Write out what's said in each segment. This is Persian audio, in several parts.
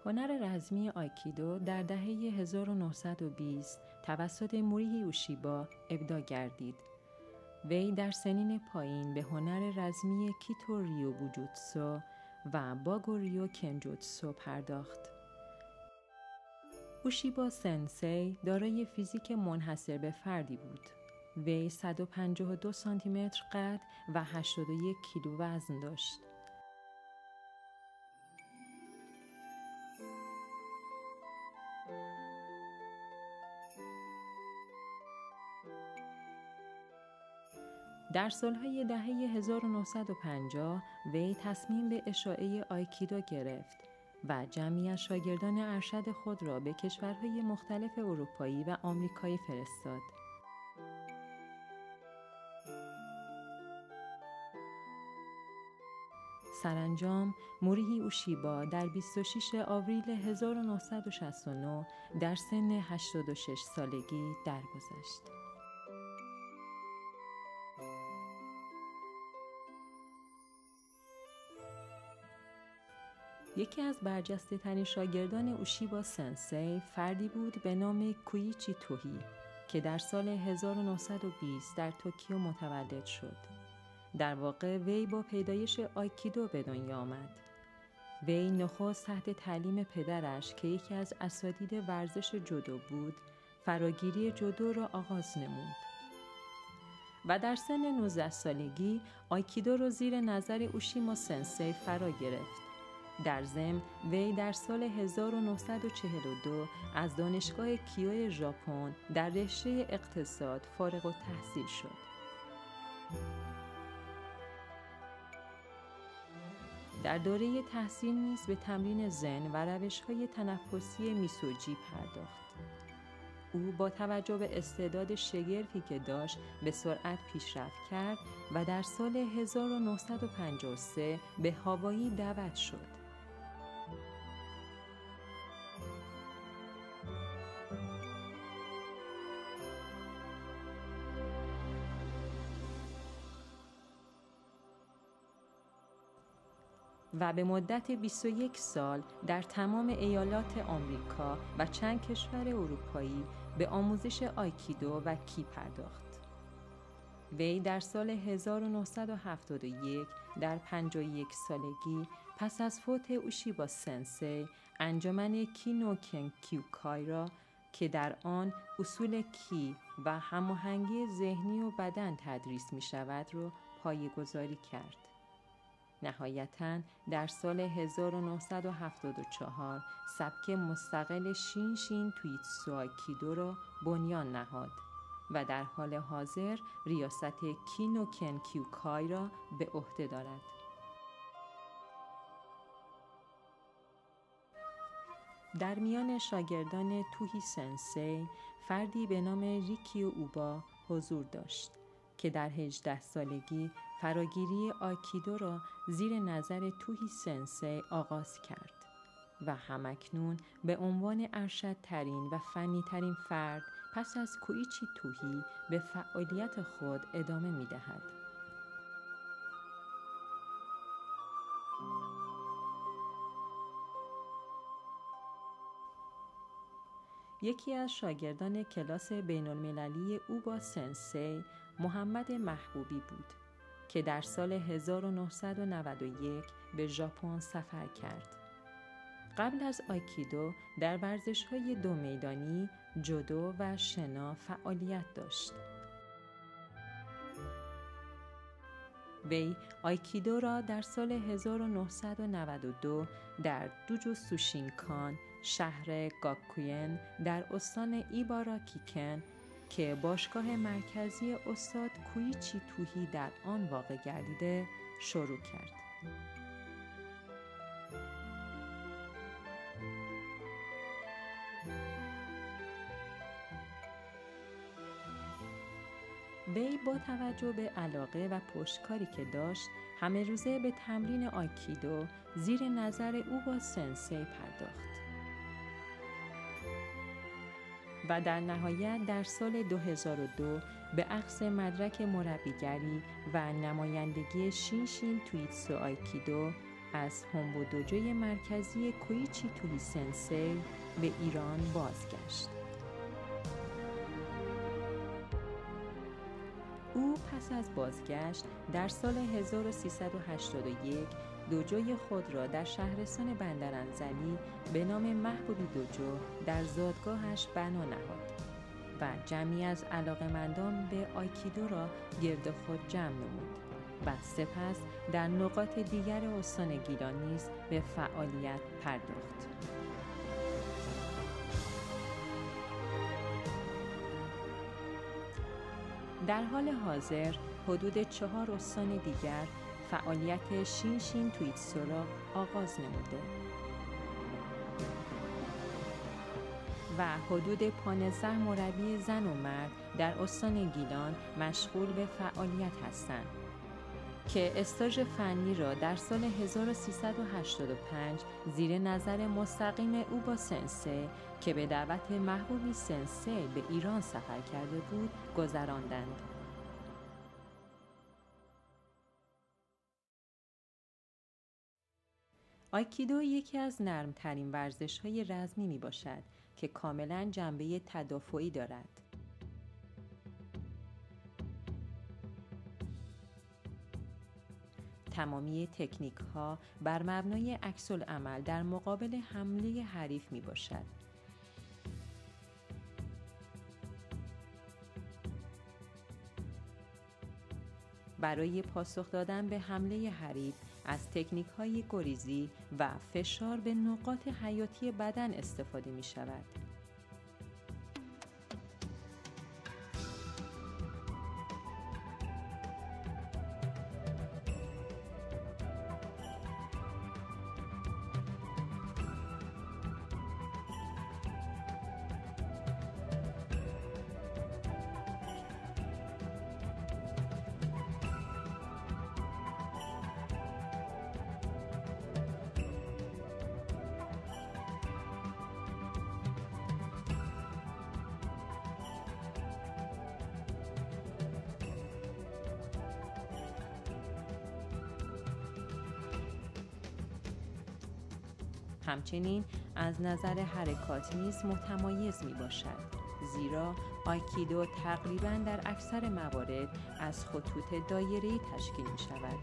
هنر رزمی آیکیدو در دهه 1920 توسط موری اوشیبا ابداع گردید. وی در سنین پایین به هنر رزمی کیتو ریو بوجوتسو و باگو ریو کنجوتسو پرداخت. اوشیبا سنسی دارای فیزیک منحصر به فردی بود. وی 152 سانتی متر قد و 81 کیلو وزن داشت. در سالهای دهه 1950 وی تصمیم به اشاعه آیکیدو گرفت و جمعی از شاگردان ارشد خود را به کشورهای مختلف اروپایی و آمریکایی فرستاد. سرانجام موری اوشیبا در 26 آوریل 1969 در سن 86 سالگی درگذشت. یکی از برجسته ترین شاگردان اوشیبا سنسی فردی بود به نام کویچی توهی که در سال 1920 در توکیو متولد شد. در واقع وی با پیدایش آیکیدو به دنیا آمد. وی نخست تحت تعلیم پدرش که یکی از اساتید ورزش جودو بود، فراگیری جودو را آغاز نمود و در سن 19 سالگی آیکیدو را زیر نظر اوشیما سنسی فرا گرفت. در ضمن وی در سال 1942 از دانشگاه کیو ژاپن در رشته اقتصاد فارغ التحصیل شد. در دوره تحصیل نیز به تمرین زن و روش‌های تنفسی میسوجی پرداخت. او با توجه به استعداد شگرفی که داشت به سرعت پیشرفت کرد و در سال 1953 به هاوایی دعوت شد. و به مدت 21 سال در تمام ایالات آمریکا و چند کشور اروپایی به آموزش آیکیدو و کی پرداخت. وی در سال 1971 در 51 سالگی پس از فوت اوشیبا سنسی انجمن کی نو کن کیوکای را که در آن اصول کی و هماهنگی ذهنی و بدن تدریس می شود را پایه‌گذاری کرد. نهایتاً در سال 1974 سبک مستقل شینشین تویتسو آیکیدو را بنیان نهاد و در حال حاضر ریاست کی نو کن کیوکای را به عهده دارد. در میان شاگردان توهی سنسی فردی به نام ریکیو اوبا حضور داشت که در 18 سالگی فراگیری آیکیدو را زیر نظر توهی سنسی آغاز کرد و همکنون به عنوان ارشدترین و فنی‌ترین فرد پس از کویچی توهی به فعالیت خود ادامه می‌دهد. یکی از شاگردان کلاس بین‌المللی اوبا سنسی محمد محبوبی بود که در سال 1991 به ژاپن سفر کرد. قبل از آیکیدو در ورزش‌های دو میدانی، جودو و شنا فعالیت داشت. وی آیکیدو را در سال 1992 در دوجو سوشینکان، شهر گاکوین در استان ایباراکیکن که باشگاه مرکزی استاد کویچی توهی در آن واقع گردیده شروع کرد. وی با توجه به علاقه و پشتکاری که داشت همه روزه به تمرین آیکیدو زیر نظر اوبا سنسی پرداخت و در نهایت در سال 2002 به اخذ مدرک مربیگری و نمایندگی شینشین تویتسو آیکیدو از هونبو دوجوی مرکزی کویچی توهی سنسی به ایران بازگشت. او پس از بازگشت در سال 1381 دوجوی خود را در شهرستان بندرانزلی به نام محبوبی دوجو در زادگاهش بنا نهاد و جمعی از علاقه‌مندان به آیکیدو را گرد خود جمع نمود و سپس در نقاط دیگر استان گیلان نیز به فعالیت پرداخت. در حال حاضر حدود 4 استان دیگر فعالیت شینشین تویتسو را آغاز نموده و حدود 15 مربی زن و مرد در استان گیلان مشغول به فعالیت هستند که استاژ فنی را در سال 1385 زیر نظر مستقیم اوبا سنسی که به دعوت محبوبی سنسی به ایران سفر کرده بود گذراندند. آیکیدو یکی از نرمترین ورزش‌های رزمی می باشد که کاملاً جنبه تدافعی دارد. تمامی تکنیک‌ها بر مبنای عکس‌العمل در مقابل حمله حریف می باشد. برای پاسخ دادن به حمله حریف از تکنیک‌های گریزی و فشار به نقاط حیاتی بدن استفاده می شود. همچنین از نظر حرکات نیز متمایز می باشد، زیرا آیکیدو تقریباً در اکثر موارد از خطوط دایره‌ای تشکیل می شود.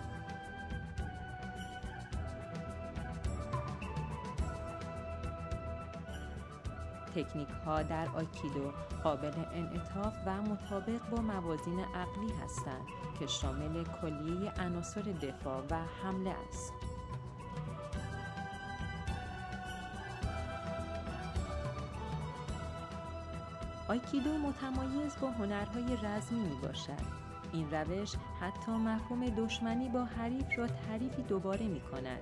تکنیک‌ها در آیکیدو قابل انعطاف و مطابق با موازین عقلی هستند که شامل کلیه عناصر دفاع و حمله است. آیکیدو متمایز با هنرهای رزمی می باشد. این روش حتی مفهوم دشمنی با حریف را تعریفی دوباره می کند.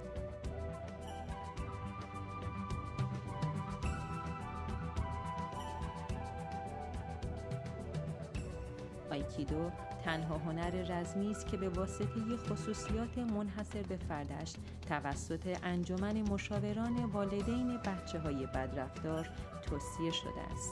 آیکیدو تنها هنر رزمی است که به واسطه خصوصیات منحصر به فردش توسط انجمن مشاوران والدین بچه‌های بدرفتار توصیه شده است.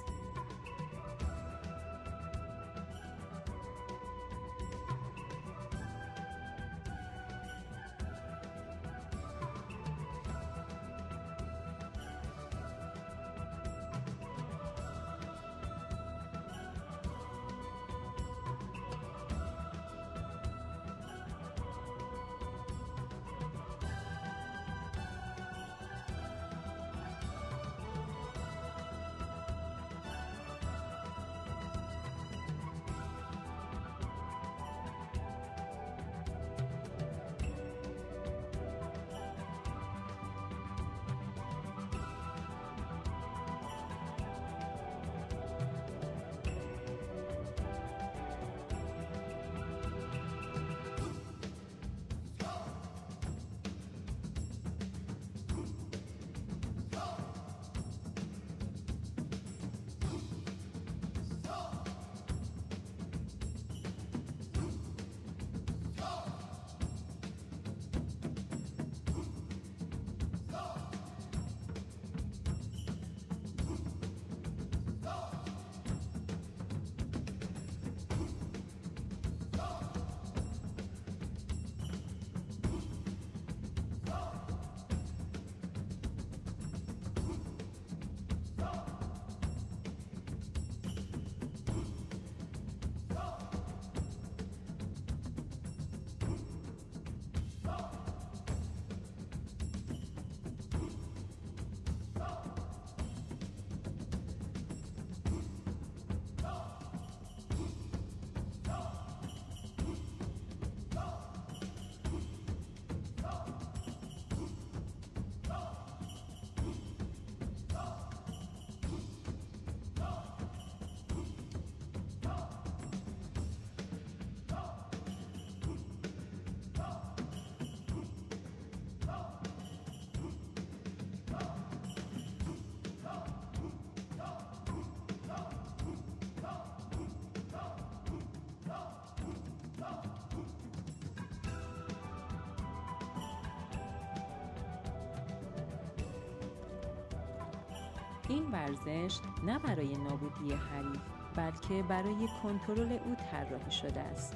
این ورزش نه برای نابودی حریف بلکه برای کنترل او طراحی شده است.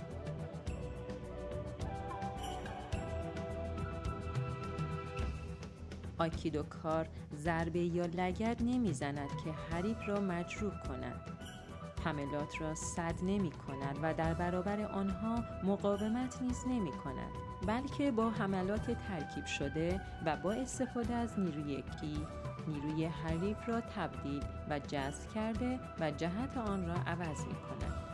آیکیدو کار ضربه یا لگد نمیزند که حریف را مجروح کند. حملات را سد نمی کند و در برابر آنها مقاومت نیز نمی کند، بلکه با حملات ترکیب شده و با استفاده از نیروی یکی، نیروی حریف را تبدیل و جذب کرده و جهت آن را عوض می کند.